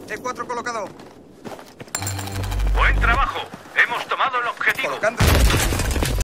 E4 colocado. Buen trabajo. Hemos tomado el objetivo. Colocando